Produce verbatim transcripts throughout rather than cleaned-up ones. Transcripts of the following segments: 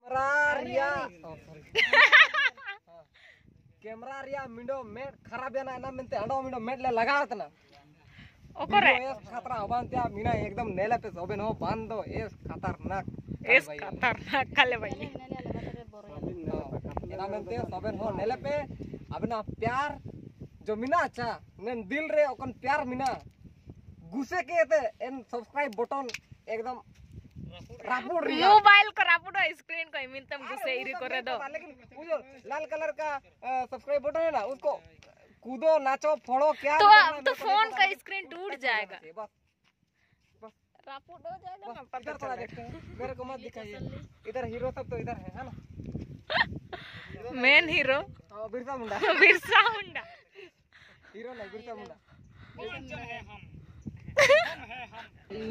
Camera camera रिया मिंडो मेट खराब है ना ना मिनते अंडो मिंडो मेट ले लगावत ना ओकरे खतरा होबान त्या मीना एकदम नेले पे सोबेन हो बांध दो एस खतरनाक एस खतरनाक काले भाई ना मिनते सोबेन हो नेले पे अपना प्यार जो मीना अच्छा नन दिल रे ओकन प्यार मीना गुस्से के ते एन सब्सक्राइब बटन एकदम रापुड़ रिया मोबाइल को रापुड़ो स्क्रीन को मिनतम गुस्से इरी करे दो लेकिन वो जो लाल कलर का सब्सक्राइब बटन है ना उसको कूदो नाचो फोड़ो क्या तो तो फोन का स्क्रीन टूट जाएगा बस बस रापुड़ हो जाएगा ना पता चला देखते हैं मेरे को मत दिखाइए इधर हीरो सब तो इधर है है ना main hero Birsa Munda Birsa Munda hero नहीं बिरसा मुंडा है हम है हम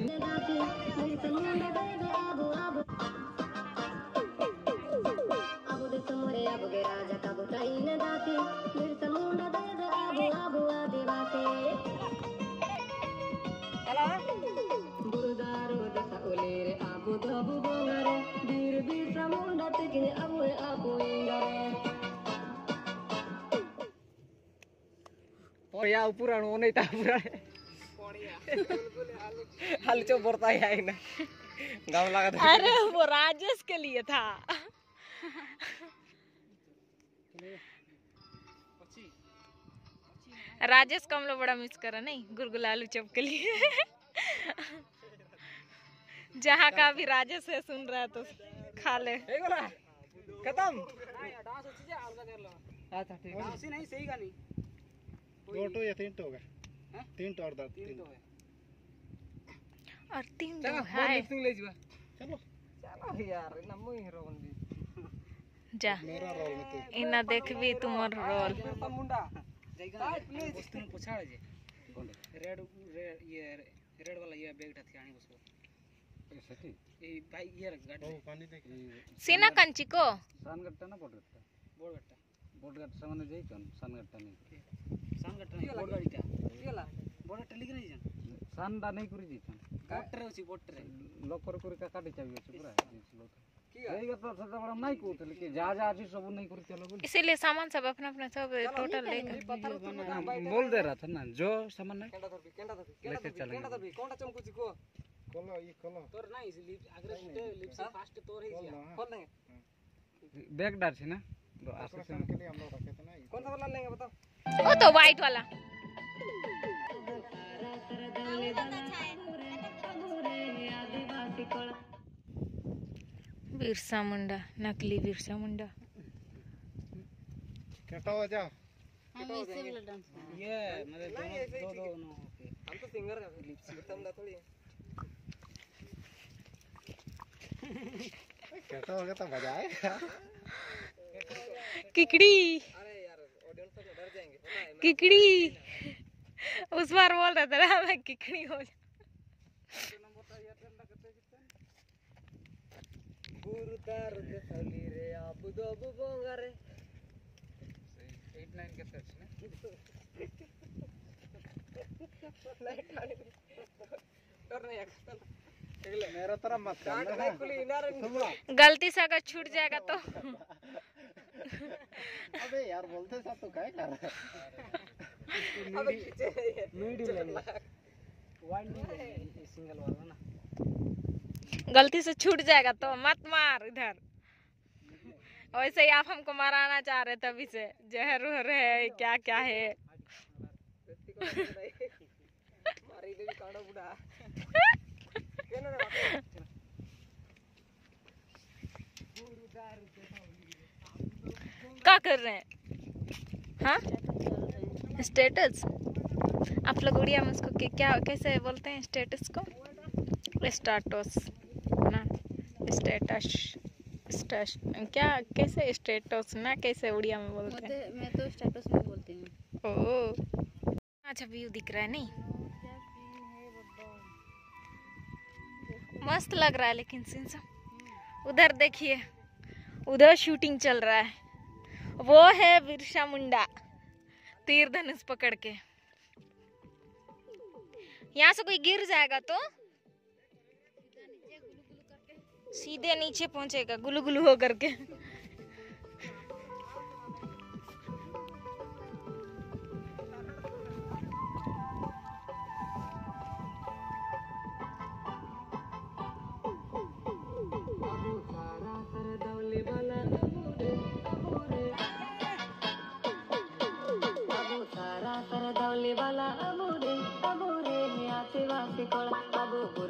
या ऊपर नहीं था पूरा हाल चो बोलता है ना गाँव लगा था अरे वो राजेश के लिए था राजेश को हम लोग बड़ा मिस करा नहीं गुलगुला आलू चॉप के लिए जहाँ का भी राजेश है सुन रहा है तो खा ले खत्म अच्छा ठीक है नहीं सही का नहीं दो टो या तीन टो होगा तीन टो और दो तीन और तीन तो है लिपसिंग ले जीवा चलो चलो यार ना मुई हीरो बन दी जा मेरा रोल में तू इना देख भी तुम्हार रोल बिरसा मुंडा प्लीज वस्तु पूछा जे रेड ये रेड वाला ये बैग था आनी उसको सती ये भाई ये गाड़ी ओ पानी देख सीना कंची को सानगट्टा ना बोडगट्टा बोडगट्टा बोडगट्टा सामने जाई कौन सानगट्टा नहीं सानगट्टा नहीं बोडगट्टा गेला बोडगट्टा लिख नहीं जान सानडा नहीं करी जी बोट्रे होची बोट्रे लोक कर कर का काटी चाहिए पूरा की एई तो सदा बड़ा नहीं को कि जा जा जी सब नहीं करी चलो बोल इसीलिए सामान सब अपना अपना सब टोटल लेकर बोल दे रहा था ना जो सामान है केंडा धरबी केंडा धरबी केंडा धरबी कोंडा चमकुची को खोलो ये खोलो तोर नहीं लिप आगरे लिप से फास्ट तोर है जी खोल देंगे बैग डार छे ना तो ऑपरेशन के लिए हम लोग रखे थे ना कौन सा वाला लेंगे बताओ वो तो व्हाइट वाला बिरसा मुंडा नकली बिरसा मुंडा कैसा हो जाओ हम इससे वाला डांस ये मतलब दो दो दो हम तो सिंगर है लिप से तमदा थोड़ी कैसा हो गया तो बजाएगा किकड़ी अरे यार ऑडियंस सब डर जाएंगे पता है किकड़ी उस बार बोल रहा था ना मैं किकड़ी हो जा गुरु तार दे सली रे आबू दो आबू बोंगारे एट नाइन के सच ना नहीं खाली डर नहीं आता मेरा तरह मत काट करना नहीं खुली इनारे गलती से अगर छूट जाएगा तो अबे यार बोलते सब तो क्या कर रहा है अब खींचे मीडियम लेंगे वाइड नहीं सिंगल वाला ना गलती से छूट जाएगा तो मत मार इधर वैसे ही आप हमको माराना चाह रहे तभी से जहर वहर है क्या क्या है मारी दे कांडा बुढ़ा केनो रे क्या कर रहे हैं हाँ स्टेटस आप लोग उड़िया में उसको क्या कैसे बोलते हैं स्टेटस को स्टेटस ना स्टेटस स्टेटस क्या कैसे स्टेटस ना कैसे उड़िया में बोलते हैं मैं तो स्टेटस में बोलती हूँ ओह अच्छा व्यू दिख रहा है नहीं मस्त लग रहा है लेकिन सीन सब उधर देखिए उधर शूटिंग चल रहा है वो है बिरसा मुंडा तीर धनुष पकड़ के यहाँ से कोई गिर जाएगा तो सीधे नीचे पहुंचेगा गुलू गुलू हो करके। वाला अबूरे अबूरे आसे वासे कोला अबू